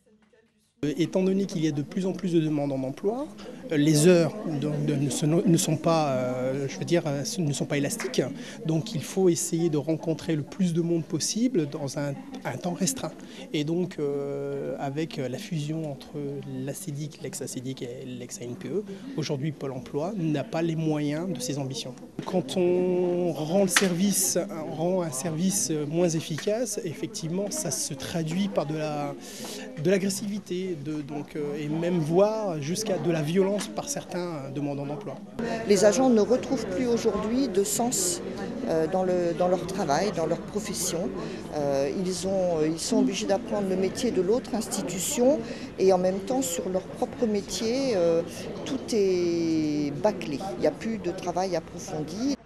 Étant donné qu'il y a de plus en plus de demandes en emploi, les heures ne sont pas, ne sont pas élastiques. Donc il faut essayer de rencontrer le plus de monde possible dans un temps restreint. Et donc avec la fusion entre l'ACEDIC, l'ex-ACEDIC et l'ex-ANPE, aujourd'hui Pôle emploi n'a pas les moyens de ses ambitions. Quand on rend un service moins efficace, effectivement ça se traduit par de l'agressivité, et même voire jusqu'à de la violence par certains demandeurs d'emploi. Les agents ne retrouvent plus aujourd'hui de sens dans leur travail, dans leur profession. Ils sont obligés d'apprendre le métier de l'autre institution et en même temps sur leur propre métier, tout est bâclé. Il n'y a plus de travail approfondi.